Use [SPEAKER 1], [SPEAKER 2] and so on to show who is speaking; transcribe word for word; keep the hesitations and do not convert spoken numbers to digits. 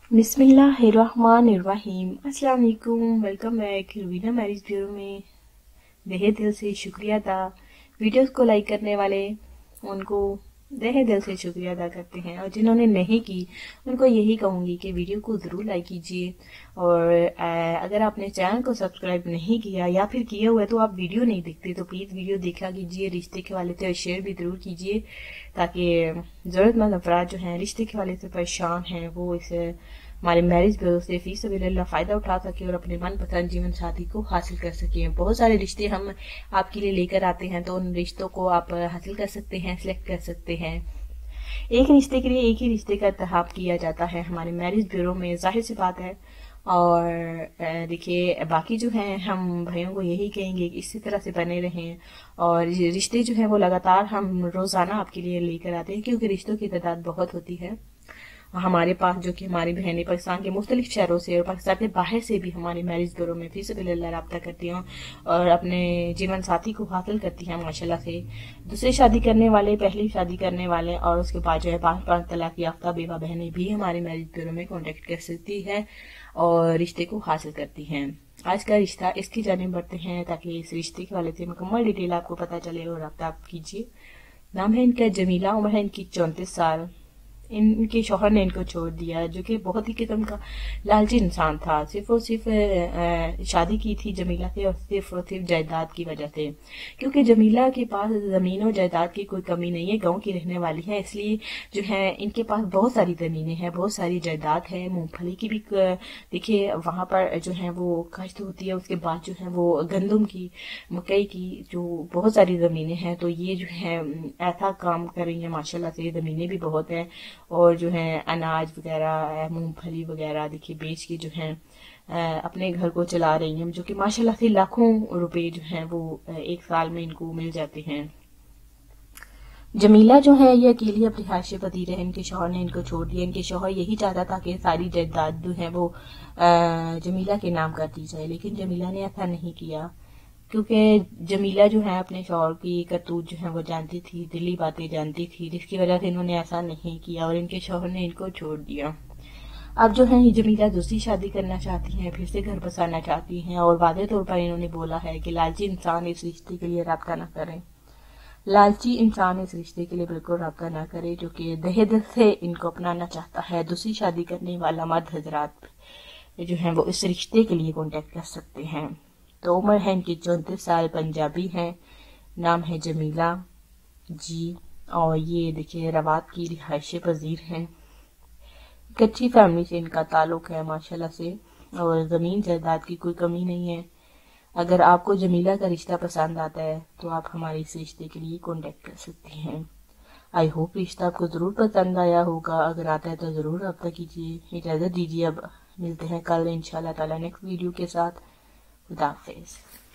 [SPEAKER 1] बिस्मिल्लाहिर्रहमानिर्रहीम। अस्सलाम वालेकुम। Welcome back Rubina marriage bureau में। दहे दिल से शुक्रिया अदा। वीडियोस को लाइक करने वाले उनको दहे दिल से शुक्रिया अदा करते हैं, और जिन्होंने नहीं की उनको यही कहूँगी कि वीडियो को ज़रूर लाइक कीजिए। और अगर आपने चैनल को सब्सक्राइब नहीं किया या फिर किया हुआ है तो आप वीडियो नहीं देखते तो प्लीज़ वीडियो देखा कीजिए, रिश्ते के हवाले से शेयर भी ज़रूर कीजिए, ताकि ज़रूरतमंद अफराद जो हैं रिश्ते के हवाले से परेशान हैं वो इस हमारे मैरिज ब्यूरो से फी सबिलिल्लाह फ़ायदा उठा सके और अपने मनपसंद जीवन साथी को हासिल कर सकें। बहुत सारे रिश्ते हम आपके लिए लेकर आते हैं, तो उन रिश्तों को आप हासिल कर सकते हैं, सिलेक्ट कर सकते हैं। एक रिश्ते के लिए एक ही रिश्ते का इंतखाब किया जाता है हमारे मैरिज ब्यूरो में, जाहिर सी बात है। और देखिए बाकी जो हैं हम भाइयों को यही कहेंगे कि इसी तरह से बने रहें, और रिश्ते जो हैं वो लगातार हम रोज़ाना आपके लिए लेकर आते हैं, क्योंकि रिश्तों की तादाद बहुत होती है हमारे पास, जो कि हमारी बहनें पाकिस्तान के मुख्तलिफ शहरों से और पाकिस्तान के बाहर से भी हमारे मैरिज ब्यूरो में फी सबिलिल्लाह रब्ता करती हैं और अपने जीवन साथी को हासिल करती हैं माशाल्लाह से। दूसरी शादी करने वाले, पहली शादी करने वाले और उसके बाद जो है पाँच पाँच तलाक याफ्ता बेवा बहनें भी हमारे मैरिज ब्यूरो में कॉन्टेक्ट कर सकती है और रिश्ते को हासिल करती हैं। आज का रिश्ता इसकी जानिब बढ़ते हैं ताकि इस रिश्ते के वाले से मुकम्मल डिटेल आपको पता चले और रब्ता आप कीजिए। नाम है इनका जमीला, उम्र है इनकी चौंतीस साल। इनके शौहर ने इनको छोड़ दिया, जो कि बहुत ही किस्म का लालची इंसान था। सिर्फ और सिर्फ शादी की थी जमीला से और सिर्फ और सिर्फ जायदाद की वजह से, क्योंकि जमीला के पास ज़मीन और जायदाद की कोई कमी नहीं है, गांव की रहने वाली है, इसलिए जो है इनके पास बहुत सारी ज़मीनें हैं, बहुत सारी जायदाद है। मूंगफली की भी देखिए वहाँ पर जो है वो काश्त होती है, उसके बाद जो है वो गंदम की, मकई की जो बहुत सारी ज़मीनें हैं। तो ये जो है ऐसा काम कर रही है माशाल्लाह से, ज़मीनें भी बहुत हैं और जो है अनाज वगैरह, मूंगफली वगैरह देखिए बेच के जो है अपने घर को चला रही हैं, जो कि माशाल्लाह से लाखों रुपए जो हैं वो एक साल में इनको मिल जाते हैं। जमीला जो है ये अकेली अपनी हाशिए पति रहे, इनके शौहर ने इनको छोड़ दिया। इनके शौहर यही चाहता था कि सारी जायदाद जो है वो जमीला के नाम कर दी जाए, लेकिन जमीला ने ऐसा नहीं किया, क्योंकि जमीला जो है अपने शौहर की करतूत जो है वो जानती थी, दिली बातें जानती थी, जिसकी वजह से इन्होंने ऐसा नहीं किया और इनके शौहर ने इनको छोड़ दिया। अब जो है जमीला दूसरी शादी करना चाहती हैं, फिर से घर बसाना चाहती हैं, और वादे तौर पर इन्होंने बोला है कि लालची इंसान इस रिश्ते के लिए रब्ता न करें, लालची इंसान इस रिश्ते के लिए बिल्कुल रब्ता न करे, जो कि दहे दिल से इनको अपनाना चाहता है। दूसरी शादी करने वाला मर्द हजरात जो है वो इस रिश्ते के लिए कॉन्टेक्ट कर सकते हैं। तो उम्र है इनकी चौंतीस साल, पंजाबी हैं, नाम है जमीला जी, और ये देखिए रवात की रिहायशी पजीर हैं। एक अच्छी फैमिली से इनका ताल्लुक है माशाल्लाह से, और ज़मीन जायदाद की कोई कमी नहीं है। अगर आपको जमीला का रिश्ता पसंद आता है तो आप हमारे इस रिश्ते के लिए कॉन्टेक्ट कर सकते हैं। आई होप रिश्ता आपको ज़रूर पसंद आया होगा, अगर आता है तो ज़रूर रब्ता कीजिए। इजाज़त दीजिए, अब मिलते हैं कल इंशाल्लाह ताला नेक्स्ट वीडियो के साथ। खुदा हाफिज़।